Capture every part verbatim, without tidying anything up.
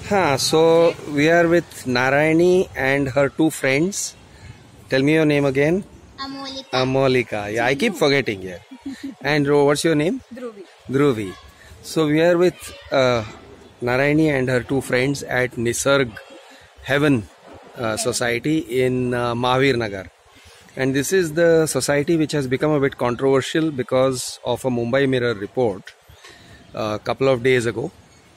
Huh, so we are with Narayani and her two friends. Tell me your name again. Amolika. Amolika. Yeah, I keep forgetting here. And uh, what's your name? Dhruvi. Dhruvi. So we are with uh, Narayani and her two friends at Nisarg Heaven uh, Society in uh, Mahavir Nagar. And this is the society which has become a bit controversial because of a Mumbai Mirror report a uh, couple of days ago,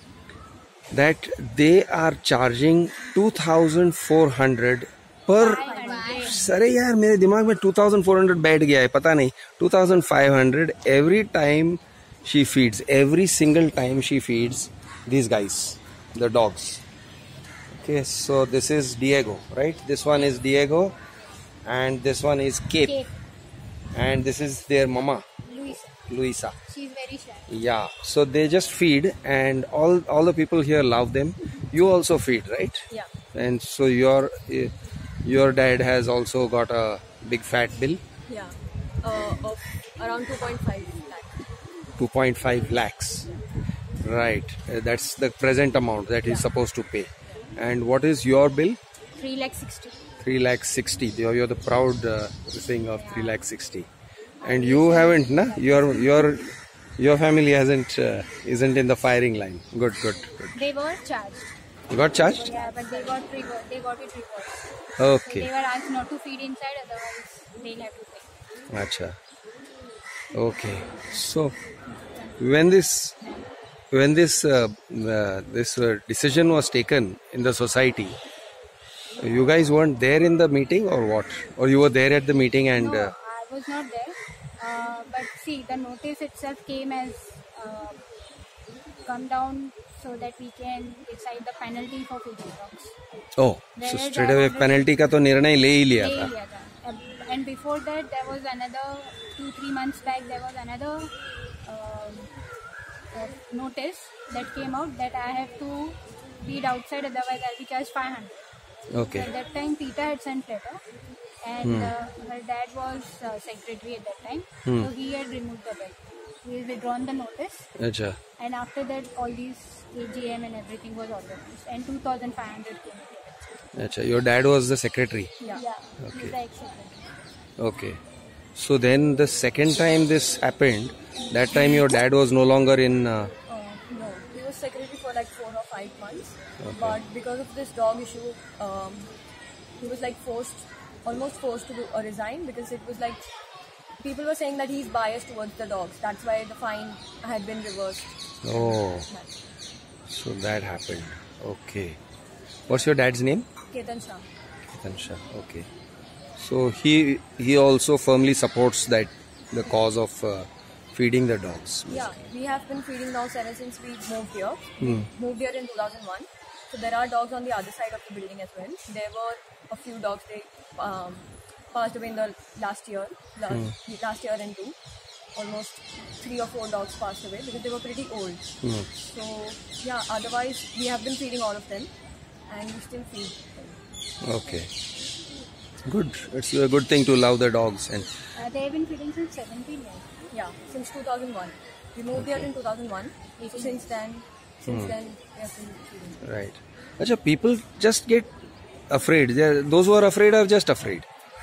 that they are charging two thousand four hundred per. Sorry यार मेरे दिमाग में two thousand four hundred बैठ गया है, पता नहीं. two thousand five hundred every time she feeds, every single time she feeds these guys, the dogs. Okay, so this is Diego, right? This one is Diego, and this one is Cape, Cape. And this is their mama, Luisa. Luisa. She's very shy. Yeah, so they just feed, and all all the people here love them. You also feed, right? Yeah. And so your your dad has also got a big fat bill. Yeah. Uh, of around two point five lakh. two point five lakhs. Right. Uh, that's the present amount that he's Yeah. supposed to pay. And what is your bill? Three lakh sixty. three lakh sixty. You're, you're the proud uh, thing of three lakh sixty. And you haven't, na? Your your your family hasn't uh, isn't in the firing line. Good, good, good. They were charged. You got charged? Yeah, but they got reversed. They got it reversed. Okay. So they were asked not to feed inside, otherwise they'll have to pay. Acha. Okay. So when this when this uh, uh, this uh, decision was taken in the society, you guys weren't there in the meeting or what? Or you were there at the meeting and? No, Uh, I was not there. Uh, but see, the notice itself came as uh, come down so that we can decide the penalty for feeding dogs. oh, so straight away penalty का तो निर्णय ले ही लिया ले था. लिया था. And before that, there was another two three months back. There was another um, uh, notice that came out that I have to feed outside, otherwise I'll be charged five hundred. Okay. So at that time, Peter had sent letter, and Hmm. uh, her dad was uh, secretary at that time, Hmm. so he had removed the bill. He has withdrawn the notice, Acha. and after that, all these A G M and everything was organized, and two thousand five hundred came into it. Acha. Your dad was the secretary. Yeah, Okay. he's the ex-secretary. Okay. So then the second time this happened, that time your dad was no longer in. Uh, Uh, no, he was secretary for like four or five months. Okay. But because of this dog issue, um, he was like forced, almost forced to do, uh, resign because it was like people were saying that he's biased towards the dogs. That's why the fine had been reversed. oh, so that happened. Okay. What's your dad's name? Ketan Shah. Tansha. Okay. So he he also firmly supports that the cause of uh, feeding the dogs. Yeah, we have been feeding dogs ever since we moved here. Hmm. Moved here in two thousand one. So there are dogs on the other side of the building as well. There were a few dogs, they um, passed away in the last year, last, last year and two. Almost three or four dogs passed away because they were pretty old. Hmm. So yeah, otherwise we have been feeding all of them and we still feed them. Okay. Good. It's a good thing to love the dogs. And Uh, they have been feeding since seventeen years. Yeah, since two thousand one. We moved here in two thousand one. So since then, since then we have been feeding. right. Acha, people just get afraid. They're, those who are afraid are just afraid.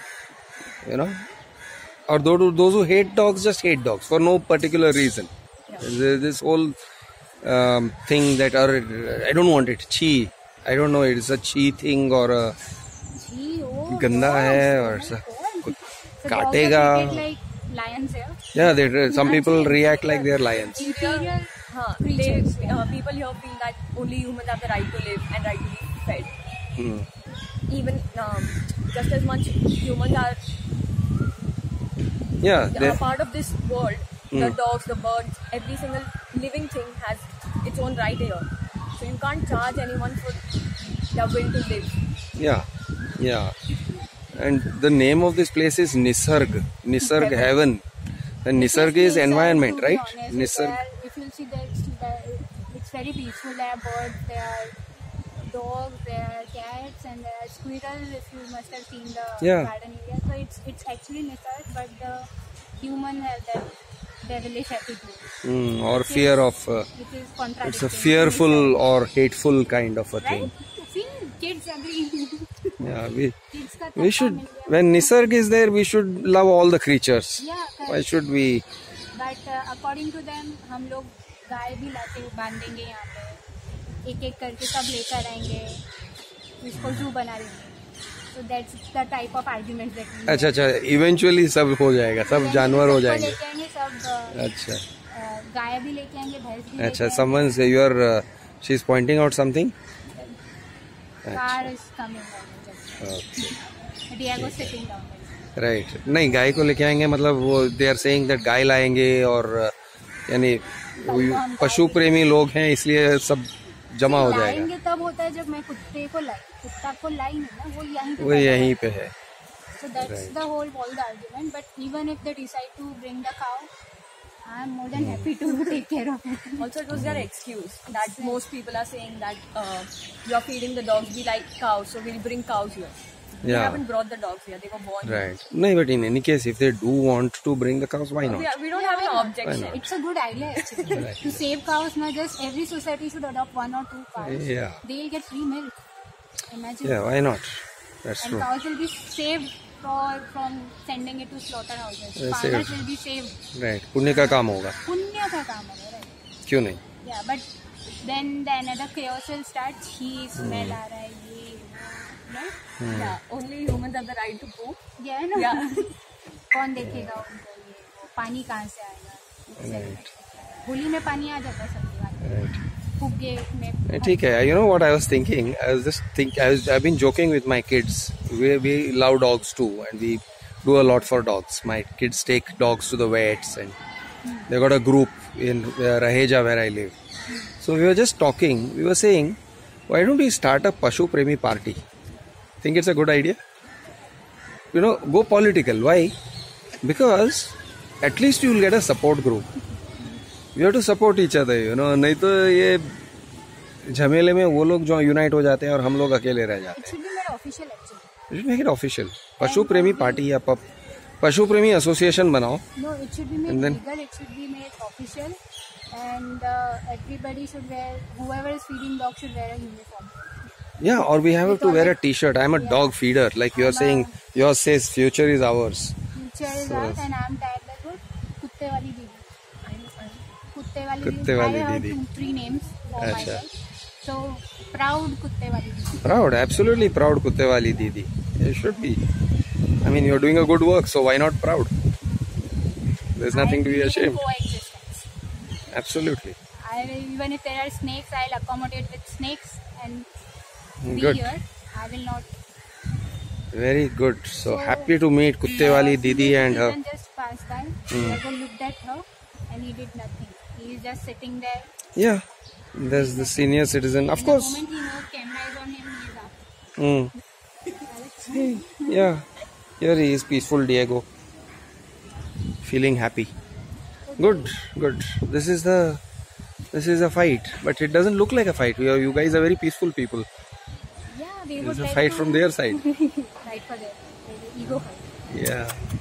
You know? Or those, those who hate dogs just hate dogs for no particular reason. Yeah. There's this whole um, thing that or I don't want it. Chi. I don't know. It's a chi thing or a Gee, oh, ganda dogs. hai or Oh my sa- God. So kaatega. dogs are treated like lions here. Yeah, they, some people react like they're lions. Inferior Huh, they, creatures. uh, people here feel that only humans have the right to live and right to be fed. Hmm. Even um, just as much humans are Yeah, a they- part of this world. The Hmm. dogs, the birds, every single living thing has its own right here. So you can't charge anyone for their will to live. yeah, yeah. And the name of this place is Nisarg, Nisarg Heaven. And Nisarg is environment, right? Nisarg. Nisarg. If you see that, it's, it's very peaceful. There are birds, there are dogs, there are cats, and there are squirrels. If you must have seen the Yeah. garden area, so it's it's actually Nisarg, but the human has that devilish attitude. Mm, or fear of. Uh, Which is contradicting. it's a fearful or hateful kind of a thing. Right? See, kids agree. Yeah, we Kids ka we thappa should. mil gaya. When Nisarg is there, we should love all the creatures. Yeah, Why correct. should we? But uh, according to them, हम लोग गाय भी लाके बांधेंगे यहाँ पे, एक एक करके सब लेकर आएंगे, इसको जू बना देंगे. So that's the type of arguments that we अच्छा अच्छा, eventually सब हो जाएगा, सब जानवर हो जाएंगे. लेके आएंगे सब. अच्छा uh, गाय भी लेके आएंगे, भैंस भी अच्छा. लेके आएंगे. Someone say you are. Uh, she's pointing out something. Car is coming down. Okay. Diego sitting down. Right right. नहीं, गाय को लेके आएंगे मतलब वो दे आर सेइंग दैट गाय लाएंगे और यानी पशु प्रेमी लोग हैं इसलिए सब जमा हो जाएगा. लाएंगे तब होता है जब मैं कुत्ते को लाई, कुत्ता को लाई नहीं ना, वो यहीं पे वो यहीं पे है. So that's the whole all the argument. But even if they decide to bring the cow, I am more than happy to take care of it. Also, it was their excuse that most people are saying that uh, you are feeding the dogs, we like cows, so we'll bring cows here. We Yeah. haven't brought the dogs here; they were born here. Right. No, but in any case, if they do want to bring the cows, why not? We, are- we don't have an objection. It's a good idea actually. To save cows, not just every society should adopt one or two cows. Yeah. They'll get free milk. Imagine. Yeah, why not? That's And true. cows will be saved for from sending it to slaughterhouses. Yeah, Farmers saved. will be saved. Right. पुण्य का काम होगा. पुण्य का काम है, right? क्यों नहीं? Yeah, but then the another chaos will start. He smell आ रहा है ये वो, right? Yeah, only humans have the right to poop. Yeah, I know. Yeah. कौन देखेगा उनको ये वो पानी कहाँ से आएगा? Right. होली में पानी आ जाता है सबके वहाँ. Right. फुग्गे में. ठीक है. You know what I was thinking? I was just think. I was. I've been joking with my kids. We we love dogs too, and we do a lot for dogs. My kids take dogs to the vets, and they got a group in uh, Raheja where I live. So we were just talking. We were saying, why don't we start a Pashu Premi party? Think it's a good idea? You know, go political. Why? Because at least you will get a support group. You have to support each other, you know. नहीं तो ये झमेले में वो लोग जो unite हो जाते हैं और हम लोग अकेले रह जाते It should be made official actually. हैं. You should make it official. पशु प्रेमी पार्टी या पप पशु प्रेमी एसोसिएशन बनाओ. No, it should be made And then- legal. It should be made official, and uh, everybody should wear. Whoever is feeding dog should wear a uniform. Yeah, or we have to wear a T-shirt. I'm a Yeah. dog feeder. Like you are I'm saying, a- yours says future is ours. Future is So- ours, and I'm tagged as what? कुत्ते वाली दीदी. कुत्ते वाली कुत्ते दीदी. वाली I have दीदी. two, three names for अच्छा. myself. So proud कुत्ते वाली दीदी. Proud, absolutely proud, कुत्ते वाली दीदी. You should be. I mean, you're doing a good work, so why not proud? There's nothing I to be believe in ashamed. coexistence. Absolutely. I even if there are snakes, I'll accommodate with snakes and be Good. here. I will not. Very good. So happy to meet कुत्ते वाली दीदी and her. He just passed by. Diego looked at her and he did nothing. He is just sitting there. Yeah, there's the senior citizen. Of And course. The moment he knows camera is on him, he is up. Mm. Yeah, here he is, peaceful Diego. Feeling happy. Good, good. This is the, this is a fight, but it doesn't look like a fight. You, you guys are very peaceful people. Yeah, they It's would a like fight to from their side. fight for their, their ego fight. Yeah.